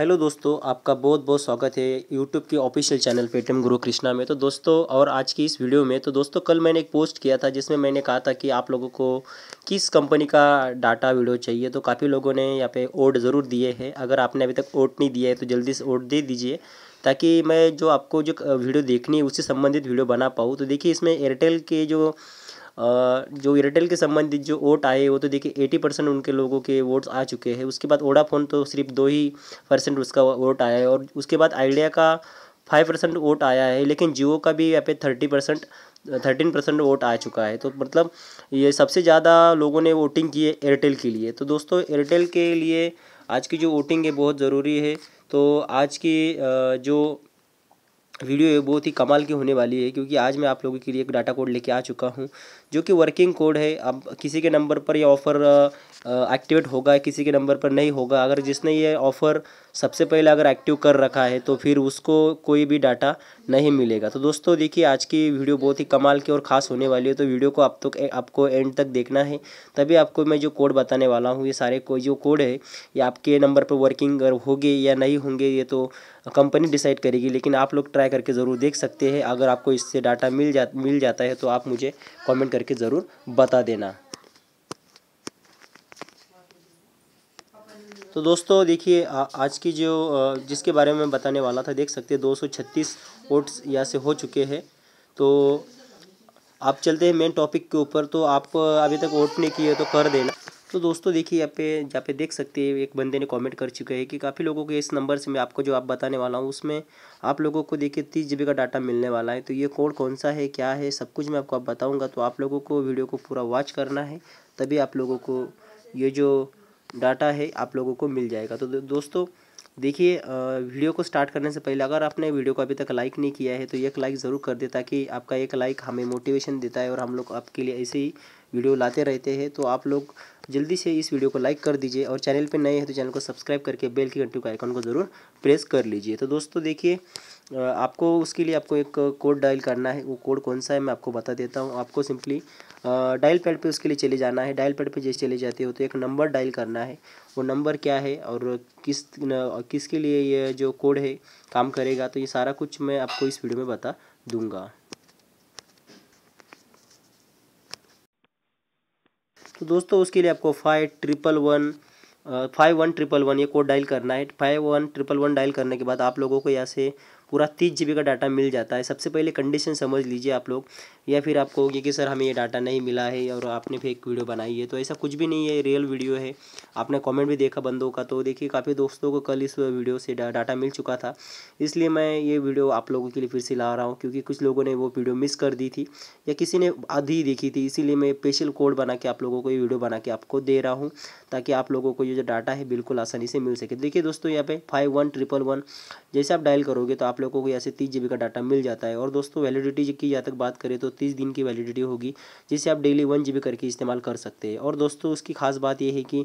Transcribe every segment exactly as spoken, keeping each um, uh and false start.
Hello दोस्तों, आपका बहुत बहुत स्वागत है यूट्यूब के ऑफिशियल चैनल पेटीएम गुरु कृष्णा में। तो दोस्तों, और आज की इस वीडियो में तो दोस्तों कल मैंने एक पोस्ट किया था जिसमें मैंने कहा था कि आप लोगों को किस कंपनी का डाटा वीडियो चाहिए। तो काफ़ी लोगों ने यहाँ पे ओट ज़रूर दिए हैं। अगर आपने अभी तक ओट नहीं दिया है तो जल्दी से ओट दे दीजिए, ताकि मैं जो आपको जो वीडियो देखनी है उससे संबंधित वीडियो बना पाऊँ। तो देखिए, इसमें एयरटेल के जो अ, जो एयरटेल के संबंधित जो वोट आए वो तो देखिए एटी परसेंट उनके लोगों के वोट्स आ चुके हैं। उसके बाद वोडाफोन तो सिर्फ दो ही परसेंट उसका वोट आया है, और उसके बाद आइडिया का फाइव परसेंट वोट आया है। लेकिन जियो का भी यहाँ पे thirty percent thirteen percent vote आ चुका है। तो मतलब ये सबसे ज़्यादा लोगों ने वोटिंग की है एयरटेल के लिए। तो दोस्तों, एयरटेल के लिए आज की जो वोटिंग है बहुत ज़रूरी है। तो आज की अ, जो वीडियो है बहुत ही कमाल की होने वाली है, क्योंकि आज मैं आप लोगों के लिए एक डाटा कोड लेके आ चुका हूं, जो कि वर्किंग कोड है। अब किसी के नंबर पर ये ऑफ़र एक्टिवेट होगा, किसी के नंबर पर नहीं होगा। अगर जिसने ये ऑफ़र सबसे पहले अगर एक्टिव कर रखा है तो फिर उसको कोई भी डाटा नहीं मिलेगा। तो दोस्तों देखिए, आज की वीडियो बहुत ही कमाल की और ख़ास होने वाली है। तो वीडियो को आप तो आपको एंड तक देखना है, तभी आपको मैं जो कोड बताने वाला हूँ, ये सारे को जो कोड है ये आपके नंबर पर वर्किंग होंगे या नहीं होंगे ये तो कंपनी डिसाइड करेगी। लेकिन आप लोग ट्राई करके ज़रूर देख सकते हैं। अगर आपको इससे डाटा मिल जा मिल जाता है तो आप मुझे कमेंट करके ज़रूर बता देना। तो दोस्तों देखिए, आज की जो जिसके बारे में मैं बताने वाला था, देख सकते हैं दो सौ छत्तीस वोट्स यहाँ से हो चुके हैं। तो आप चलते हैं मेन टॉपिक के ऊपर। तो आप अभी तक वोट नहीं किए तो कर देना। तो दोस्तों देखिए, यहाँ पे जहाँ पे देख सकते हैं एक बंदे ने कमेंट कर चुके हैं कि काफ़ी लोगों के इस नंबर से मैं आपको जो आप बताने वाला हूँ उसमें आप लोगों को देखिए तीस जी बी का डाटा मिलने वाला है। तो ये कोड कौन सा है, क्या है, सब कुछ मैं आपको आप बताऊँगा। तो आप लोगों को वीडियो को पूरा वॉच करना है, तभी आप लोगों को ये जो डाटा है आप लोगों को मिल जाएगा। तो दोस्तों देखिए, वीडियो को स्टार्ट करने से पहले अगर आपने वीडियो को अभी तक लाइक नहीं किया है तो एक लाइक ज़रूर कर दे, ताकि आपका एक लाइक हमें मोटिवेशन देता है और हम लोग आपके लिए ऐसे ही वीडियो लाते रहते हैं। तो आप लोग जल्दी से इस वीडियो को लाइक कर दीजिए, और चैनल पे नए हैं तो चैनल को सब्सक्राइब करके बेल की घंटी का आइकन को ज़रूर प्रेस कर लीजिए। तो दोस्तों देखिए, आपको उसके लिए आपको एक कोड डायल करना है। वो कोड कौन सा है मैं आपको बता देता हूँ। आपको सिंपली डायल पैड पे उसके लिए चले जाना है। डायल पैड पे जैसे चले जाते हो तो एक नंबर डायल करना है। वो नंबर क्या है और किस न, किसके लिए ये जो कोड है काम करेगा, तो ये सारा कुछ मैं आपको इस वीडियो में बता दूंगा। तो दोस्तों उसके लिए आपको five triple one five one triple one ये कोड डायल करना है। Five one triple one dial करने के बाद आप लोगों को यहाँ से पूरा तीस जी बी का डाटा मिल जाता है। सबसे पहले कंडीशन समझ लीजिए आप लोग, या फिर आपको ये कि सर हमें ये डाटा नहीं मिला है और आपने फेक वीडियो बनाई है। तो ऐसा कुछ भी नहीं है, रियल वीडियो है। आपने कमेंट भी देखा बंदों का, तो देखिए काफ़ी दोस्तों को कल इस वीडियो से डा, डाटा मिल चुका था। इसलिए मैं ये वीडियो आप लोगों के लिए फिर से ला रहा हूँ, क्योंकि कुछ लोगों ने वो वीडियो मिस कर दी थी या किसी ने आधी देखी थी। इसीलिए मैं स्पेशल कोड बना के आप लोगों को ये वीडियो बना के आपको दे रहा हूँ, ताकि आप लोगों को ये जो डाटा है बिल्कुल आसानी से मिल सके। देखिए दोस्तों, यहाँ पे फाइव वन ट्रिपल वन जैसे आप डायल करोगे तो आप लोगों को यहाँ से तीस जी बी का डाटा मिल जाता है। और दोस्तों वैलिडिटी की जहाँ तक बात करें तो तीस दिन की वैलिडिटी होगी, जिसे आप डेली वन जी बी करके इस्तेमाल कर सकते हैं। और दोस्तों उसकी खास बात यह है कि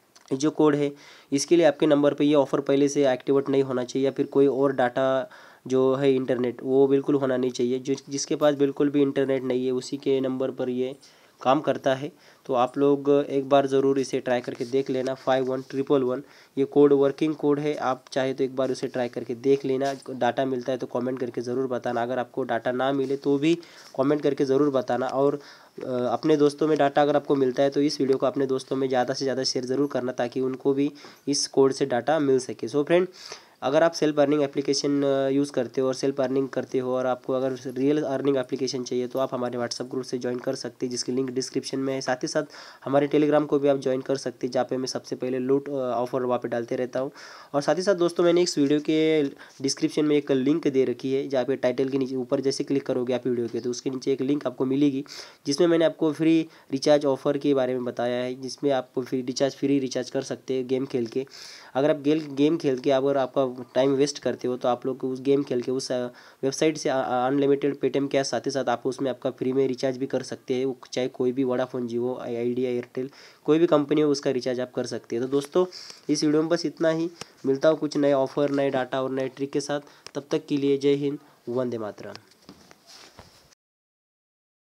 जो कोड है इसके लिए आपके नंबर पे ये ऑफ़र पहले से एक्टिवेट नहीं होना चाहिए, या फिर कोई और डाटा जो है इंटरनेट वो बिल्कुल होना नहीं चाहिए। जो जिसके पास बिल्कुल भी इंटरनेट नहीं है उसी के नंबर पर ये काम करता है। तो आप लोग एक बार ज़रूर इसे ट्राई करके देख लेना। फाइव वन ट्रिपल वन ये कोड वर्किंग कोड है। आप चाहे तो एक बार उसे ट्राई करके देख लेना। डाटा मिलता है तो कमेंट करके ज़रूर बताना। अगर आपको डाटा ना मिले तो भी कमेंट करके ज़रूर बताना। और अपने दोस्तों में डाटा अगर आपको मिलता है तो इस वीडियो को अपने दोस्तों में ज़्यादा से ज़्यादा शेयर ज़रूर करना, ताकि उनको भी इस कोड से डाटा मिल सके। सो फ्रेंड, अगर आप सेल्फ अर्निंग एप्लीकेशन यूज़ करते हो और सेल्फ अर्निंग करते हो, और आपको अगर रियल अर्निंग एप्लीकेशन चाहिए तो आप हमारे व्हाट्सअप ग्रुप से ज्वाइन कर सकते हैं, जिसकी लिंक डिस्क्रिप्शन में है। साथ ही साथ हमारे टेलीग्राम को भी आप ज्वाइन कर सकते हैं, जहाँ पे मैं सबसे पहले लूट ऑफर वहाँ पे डालते रहता हूँ। और साथ ही साथ दोस्तों, मैंने इस वीडियो के डिस्क्रिप्शन में एक लिंक दे रखी है, जहाँ पे टाइटल के नीचे ऊपर जैसे क्लिक करोगे आप वीडियो के, तो उसके नीचे एक लिंक आपको मिलेगी, जिसमें मैंने आपको फ्री रिचार्ज ऑफर के बारे में बताया है, जिसमें आपको फ्री रिचार्ज फ्री रिचार्ज कर सकते हैं गेम खेल के। अगर आप गेल गेम खेल के अगर आपका टाइम वेस्ट करते हो तो आप लोग उस गेम खेल के उस वेबसाइट से अनलिमिटेड पेटीएम कैश साथ ही साथ आप उसमें आपका फ्री में रिचार्ज भी कर सकते हैं। चाहे कोई भी वोडाफोन, जियो, आइडिया, एयरटेल, कोई भी कंपनी हो उसका रिचार्ज आप कर सकते हैं। तो दोस्तों इस वीडियो में बस इतना ही। मिलता हूँ कुछ नए ऑफर, नए डाटा और नए ट्रिक के साथ। तब तक के लिए जय हिंद, वंदे मातरम।